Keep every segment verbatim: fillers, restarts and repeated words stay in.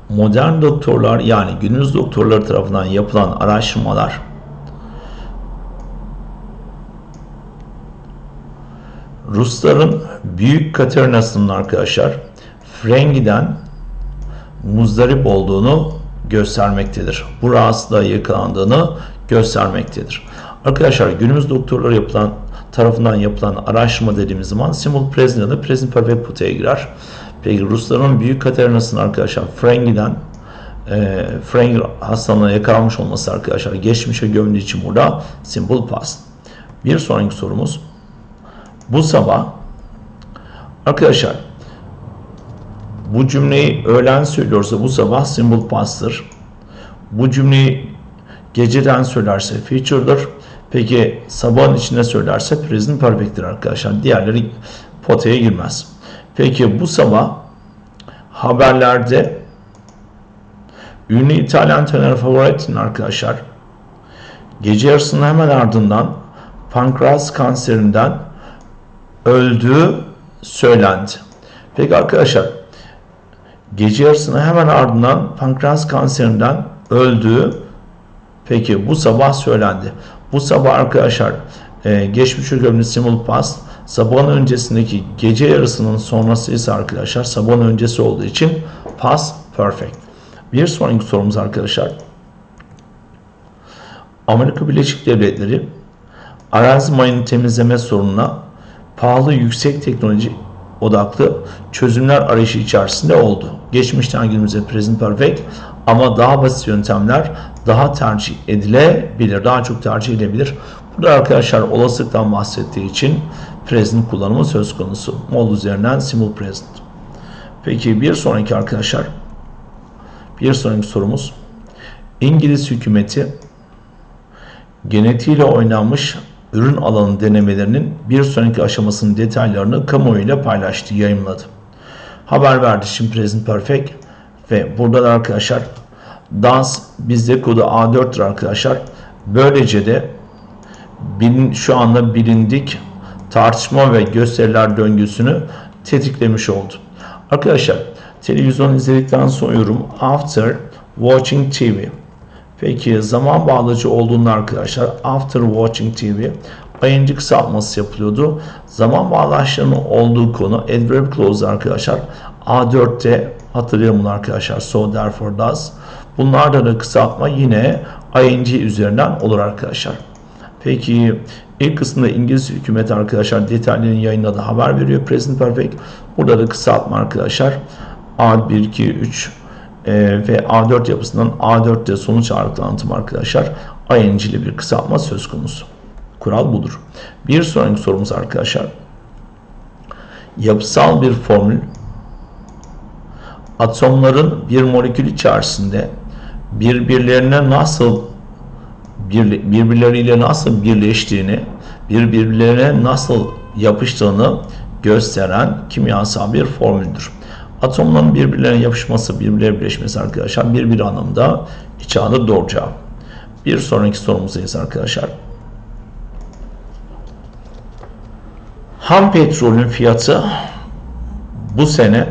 modern doktorlar, yani günümüz doktorları tarafından yapılan araştırmalar Rusların Büyük Katerina'sının arkadaşlar frengiden muzdarip olduğunu göstermektedir. Bu rahatsızlığa yakalandığını göstermektedir. Arkadaşlar günümüz doktorları yapılan tarafından yapılan araştırma dediğimiz zaman simple present ya da present perfect potaya girer. Peki Rusların Büyük Katerina'sının arkadaşlar frengiden e, Freng hastalığına yakalanmış olması arkadaşlar geçmişe gömdüğü için burada simple past. Bir sonraki sorumuz. Bu sabah arkadaşlar bu cümleyi öğlen söylüyorsa bu sabah simple past'tır. Bu cümleyi geceden söylerse future'dır. Peki sabahın içinde söylerse present perfect'tir arkadaşlar. Diğerleri potaya girmez. Peki bu sabah haberlerde ünlü İtalyan tenor Favoriti'nin arkadaşlar gece yarısının hemen ardından pankreas kanserinden öldüğü söylendi. Peki arkadaşlar gece yarısının hemen ardından pankreas kanserinden öldüğü peki bu sabah söylendi. Bu sabah arkadaşlar e, geçmiş gömülü simple past, sabahın öncesindeki gece yarısının sonrası ise arkadaşlar sabahın öncesi olduğu için past perfect. Bir sonraki sorumuz arkadaşlar. Amerika Birleşik Devletleri arazi mayını temizleme sorununa pahalı yüksek teknoloji odaklı çözümler arayışı içerisinde oldu. Geçmişten günümüze present perfect ama daha basit yöntemler daha tercih edilebilir. Daha çok tercih edilebilir. Burada arkadaşlar olasılıktan bahsettiği için present kullanımı söz konusu. Mod üzerinden simple present. Peki bir sonraki arkadaşlar. Bir sonraki sorumuz. İngiliz hükümeti genetiğiyle oynanmış ürün alanı denemelerinin bir sonraki aşamasının detaylarını kamuoyuyla paylaştı, yayımladı. Haber verdi şimdi present perfect ve burada da arkadaşlar dans bizde kodu A dört'tür arkadaşlar. Böylece de bilin, şu anda bilindik tartışma ve gösteriler döngüsünü tetiklemiş oldu. Arkadaşlar televizyon izledikten sonra yorum after watching T V. Peki zaman bağlacı olduğunda arkadaşlar after watching T V I N G kısaltması yapılıyordu. Zaman bağlaçlarının olduğu konu adverb clause arkadaşlar. A dört'te hatırlayalım bunu arkadaşlar. So therefore does. Bunlarda da kısaltma yine I N G üzerinden olur arkadaşlar. Peki ilk kısımda İngiliz hükümeti arkadaşlar detaylarını yayınladı, haber veriyor present perfect. Burada da kısaltma arkadaşlar A bir, iki, üç e, ve A dört yapısından A dört'te sonuç ağırlıklı anlatım arkadaşlar I N G'li bir kısaltma söz konusu. Kural budur. Bir sonraki sorumuz arkadaşlar. Yapısal bir formül atomların bir molekül içerisinde birbirlerine nasıl bir, birbirleriyle nasıl birleştiğini, birbirlerine nasıl yapıştığını gösteren kimyasal bir formüldür. Atomların birbirlerine yapışması, birbirlerine birleşmesi arkadaşlar birbiri anlamda içi adı doğru cevap. Bir sonraki sorumuzdayız arkadaşlar. Ham petrolün fiyatı bu sene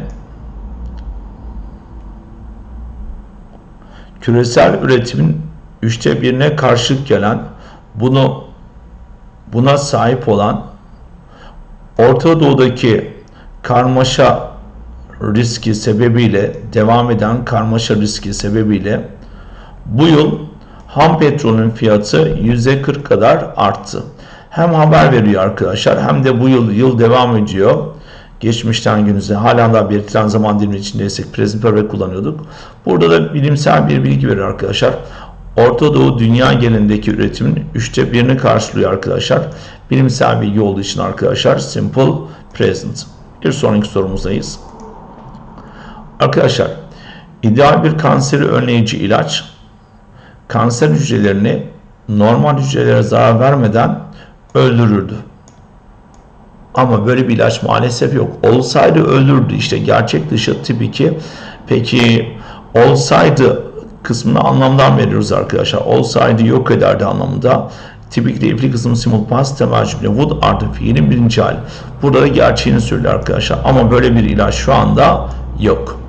küresel üretimin üçte birine karşılık gelen, bunu buna sahip olan Orta Doğu'daki karmaşa riski sebebiyle devam eden karmaşa riski sebebiyle bu yıl ham petrolün fiyatı yüzde kırk kadar arttı. Hem haber veriyor arkadaşlar hem de bu yıl yıl devam ediyor. Geçmişten günümüze hala da belirtilen zaman dilimi içindeysek present perfect kullanıyorduk. Burada da bilimsel bir bilgi veriyor arkadaşlar. Orta Doğu dünya genelindeki üretimin üçte birini karşılıyor arkadaşlar. Bilimsel bilgi olduğu için arkadaşlar simple present. Bir sonraki sorumuzdayız. Arkadaşlar ideal bir kanseri önleyici ilaç kanser hücrelerini normal hücrelere zarar vermeden öldürürdü. Ama böyle bir ilaç maalesef yok. Olsaydı öldürürdü. İşte gerçek dışı tip iki. Peki olsaydı kısmını anlamdan veriyoruz arkadaşlar. Olsaydı yok ederdi anlamında. Tipikli ifli kısmı simple past temel cümle would artı fiilin birinci hali. Burada da gerçeğini söylüyor arkadaşlar. Ama böyle bir ilaç şu anda yok.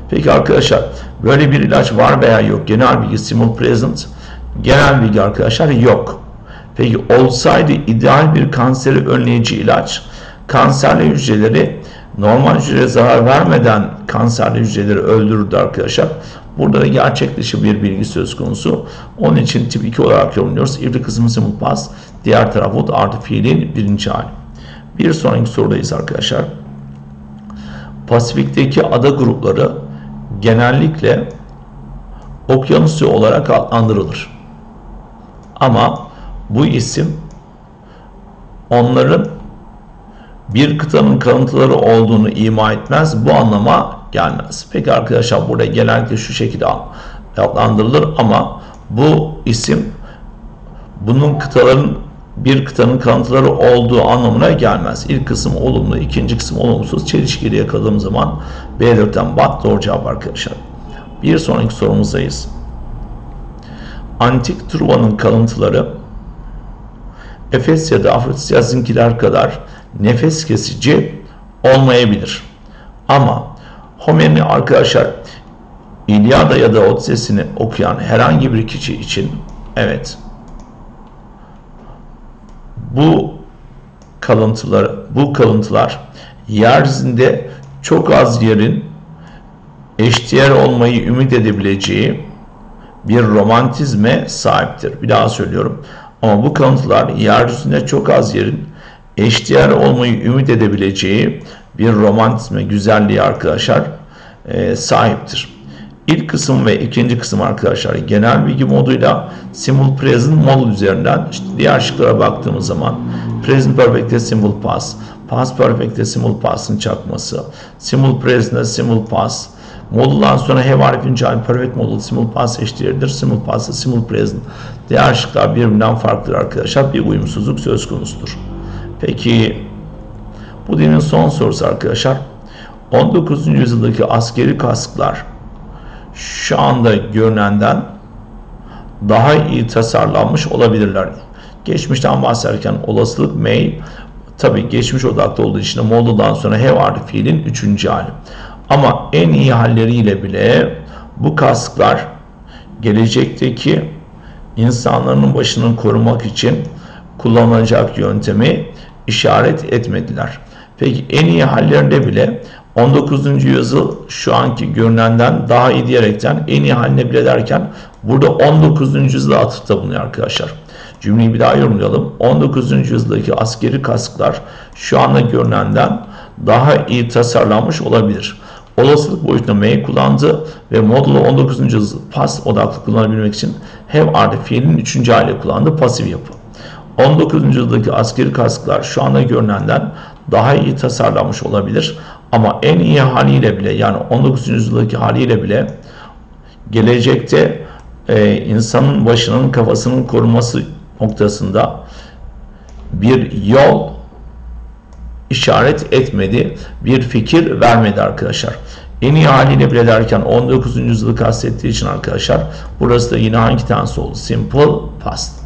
Peki arkadaşlar, böyle bir ilaç var veya yok? Genel bilgi simul present. Genel bilgi arkadaşlar yok. Peki olsaydı ideal bir kanseri önleyici ilaç, kanserli hücreleri normal hücreye zarar vermeden kanserli hücreleri öldürürdü arkadaşlar. Burada da gerçek bir bilgi söz konusu. Onun için tip iki olarak yorumluyoruz. İvri kısmı simul pas, diğer taraf would artı fiilin birinci hali. Bir sonraki sorudayız arkadaşlar. Pasifik'teki ada grupları genellikle okyanusya olarak adlandırılır. Ama bu isim onların bir kıtanın kalıntıları olduğunu ima etmez, bu anlama gelmez. Peki arkadaşlar, burada genellikle şu şekilde adlandırılır ama bu isim bunun kıtaların bir kıtanın kalıntıları olduğu anlamına gelmez. İlk kısım olumlu, ikinci kısım olumsuz. Çelişkili yakaladığım zaman B dörtten bat doğru cevap arkadaşlar. Bir sonraki sorumuzdayız. Antik Truva'nın kalıntıları Efes ya da Afrodisyas'ınkiler kadar nefes kesici olmayabilir. Ama Homer'in arkadaşlar İlyada ya da Odise'sini okuyan herhangi bir kişi için evet bu kalıntılar bu kalıntılar yeryüzünde çok az yerin eşdeğer olmayı ümit edebileceği bir romantizme sahiptir. Bir daha söylüyorum. Ama bu kalıntılar yeryüzünde çok az yerin eşdeğer olmayı ümit edebileceği bir romantizme, güzelliği arkadaşlar e, sahiptir. İlk kısım ve ikinci kısım arkadaşlar genel bilgi moduyla simul present modul üzerinden işte diğer şıklara baktığımız zaman present perfect'te simul past, past perfect'te simul past'ın çakması, simul present'te simul past, moduldan sonra have harfinin cevabı perfect modul simul past eşdeğerdir. Simul past'ta simul present. Diğer şıklar birbirinden farklıdır arkadaşlar. Bir uyumsuzluk söz konusudur. Peki bu dinin son sorusu arkadaşlar. on dokuzuncu yüzyıldaki askeri kasklar şu anda görünenden daha iyi tasarlanmış olabilirler. Geçmişten bahsederken olasılık may, tabi geçmiş odaklı olduğu için moduldan sonra have artı fiilin üçüncü hali. Ama en iyi halleriyle bile bu kasklar gelecekteki insanların başını korumak için kullanılacak yöntemi işaret etmediler. Peki en iyi hallerinde bile on dokuzuncu yüzyıl şu anki görünenden daha iyi diyerekten en iyi haline bile derken burada on dokuzuncu yüzyıla atıfta bulunuyor arkadaşlar. Cümleyi bir daha yorumlayalım. on dokuzuncu yüzyıldaki askeri kasklar şu anda görünenden daha iyi tasarlanmış olabilir. Olasılık boyutunda M'yi kullandı ve modulu on dokuzuncu yüzyıl pas odaklı kullanabilmek için have artı fiilin üçüncü haliyle kullandı, pasif yapı. on dokuzuncu yüzyıldaki askeri kasklar şu anda görünenden daha iyi tasarlanmış olabilir. Ama en iyi haliyle bile, yani on dokuzuncu yüzyıldaki haliyle bile gelecekte e, insanın başının kafasının korunması noktasında bir yol işaret etmedi, bir fikir vermedi arkadaşlar. En iyi haliyle bile derken on dokuzuncu yüzyılı kastettiği için arkadaşlar burası da yine hangi tense oldu? Simple past.